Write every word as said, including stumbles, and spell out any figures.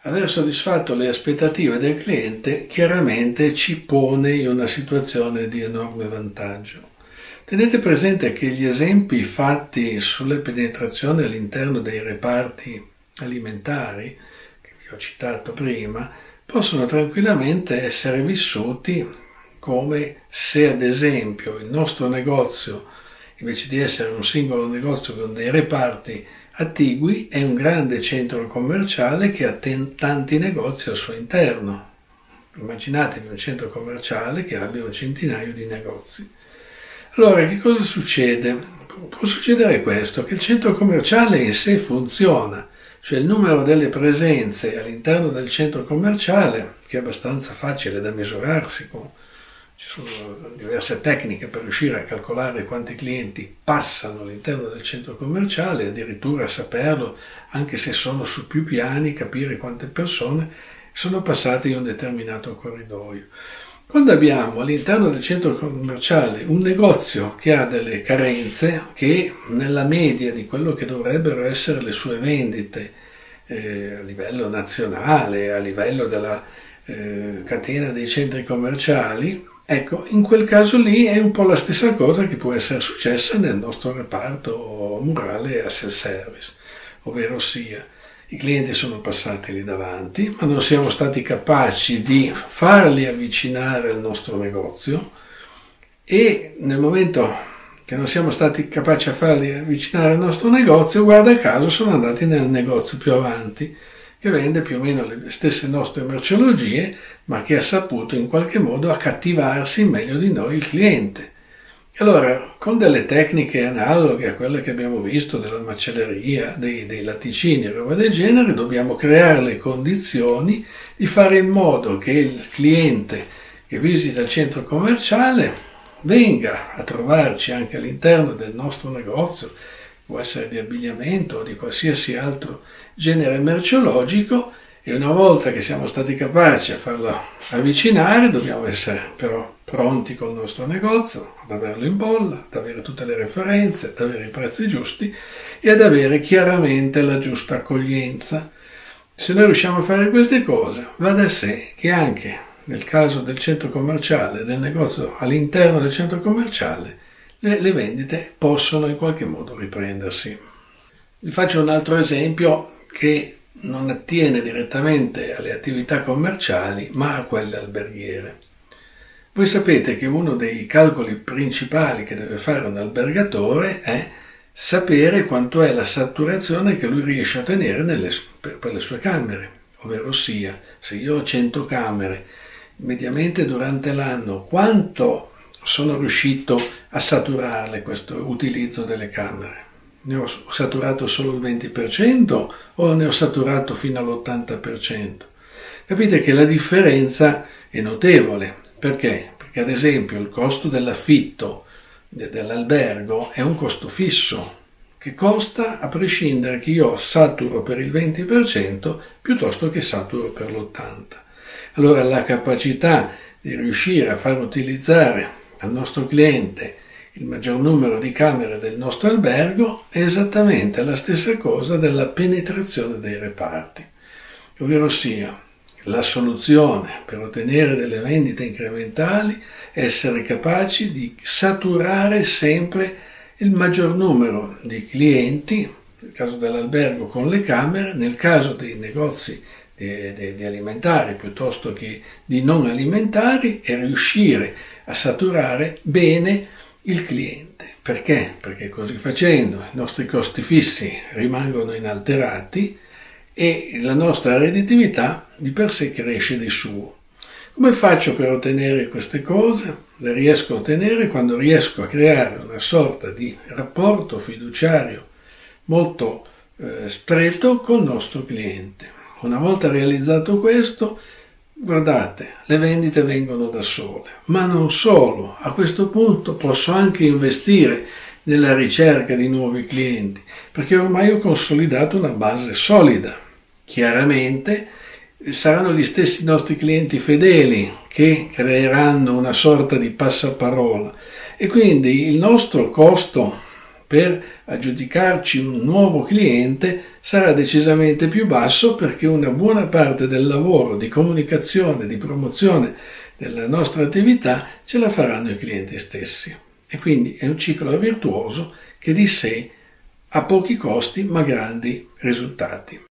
Aver soddisfatto le aspettative del cliente chiaramente ci pone in una situazione di enorme vantaggio. Tenete presente che gli esempi fatti sulle penetrazioni all'interno dei reparti alimentari, che vi ho citato prima, possono tranquillamente essere vissuti come se ad esempio il nostro negozio, invece di essere un singolo negozio con dei reparti attigui, è un grande centro commerciale che ha tanti negozi al suo interno. Immaginatevi un centro commerciale che abbia un centinaio di negozi. Allora, che cosa succede? Può succedere questo, che il centro commerciale in sé funziona, cioè il numero delle presenze all'interno del centro commerciale, che è abbastanza facile da misurarsi, ci sono diverse tecniche per riuscire a calcolare quanti clienti passano all'interno del centro commerciale, addirittura saperlo, anche se sono su più piani, capire quante persone sono passate in un determinato corridoio. Quando abbiamo all'interno del centro commerciale un negozio che ha delle carenze, che nella media di quello che dovrebbero essere le sue vendite eh, a livello nazionale, a livello della eh, catena dei centri commerciali, ecco, in quel caso lì è un po' la stessa cosa che può essere successa nel nostro reparto murale a self-service, ovvero sia i clienti sono passati lì davanti, ma non siamo stati capaci di farli avvicinare al nostro negozio e nel momento che non siamo stati capaci a farli avvicinare al nostro negozio, guarda caso sono andati nel negozio più avanti, che vende più o meno le stesse nostre merceologie, ma che ha saputo in qualche modo accattivarsi meglio di noi il cliente. E allora, con delle tecniche analoghe a quelle che abbiamo visto della macelleria, dei, dei latticini e roba del genere, dobbiamo creare le condizioni di fare in modo che il cliente che visita il centro commerciale venga a trovarci anche all'interno del nostro negozio, può essere di abbigliamento o di qualsiasi altro genere merceologico, e una volta che siamo stati capaci a farlo avvicinare, dobbiamo essere però pronti col nostro negozio, ad averlo in bolla, ad avere tutte le referenze, ad avere i prezzi giusti e ad avere chiaramente la giusta accoglienza. Se noi riusciamo a fare queste cose, va da sé che anche nel caso del centro commerciale, del negozio all'interno del centro commerciale, le, le vendite possono in qualche modo riprendersi. Vi faccio un altro esempio che non attiene direttamente alle attività commerciali, ma a quelle alberghiere. Voi sapete che uno dei calcoli principali che deve fare un albergatore è sapere quanto è la saturazione che lui riesce a ottenere nelle, per, per le sue camere, ovvero sia, se io ho cento camere, mediamente durante l'anno, quanto sono riuscito a saturarle questo utilizzo delle camere? Ne ho saturato solo il venti per cento o ne ho saturato fino all'ottanta per cento? Capite che la differenza è notevole. Perché? Perché ad esempio il costo dell'affitto dell'albergo è un costo fisso, che costa a prescindere che io saturo per il venti per cento piuttosto che saturo per l'ottanta per cento. Allora la capacità di riuscire a far utilizzare al nostro cliente il maggior numero di camere del nostro albergo è esattamente la stessa cosa della penetrazione dei reparti, ovvero sia la soluzione per ottenere delle vendite incrementali è essere capaci di saturare sempre il maggior numero di clienti, nel caso dell'albergo con le camere, nel caso dei negozi di, di, di alimentari piuttosto che di non alimentari, e riuscire a saturare bene il cliente. Perché? Perché così facendo i nostri costi fissi rimangono inalterati e la nostra redditività di per sé cresce di suo. Come faccio per ottenere queste cose? Le riesco a ottenere quando riesco a creare una sorta di rapporto fiduciario molto eh, stretto col nostro cliente. Una volta realizzato questo, guardate, le vendite vengono da sole, ma non solo. A questo punto posso anche investire nella ricerca di nuovi clienti, perché ormai ho consolidato una base solida. Chiaramente saranno gli stessi nostri clienti fedeli che creeranno una sorta di passaparola, e quindi il nostro costo per aggiudicarci un nuovo cliente sarà decisamente più basso, perché una buona parte del lavoro di comunicazione, di promozione della nostra attività ce la faranno i clienti stessi. E quindi è un ciclo virtuoso che di sé ha pochi costi ma grandi risultati.